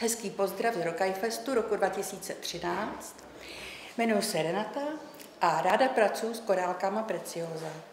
Hezký pozdrav z Rokajfestu roku 2013. Jmenuji se Renata a ráda pracuji s korálkama Preciosa.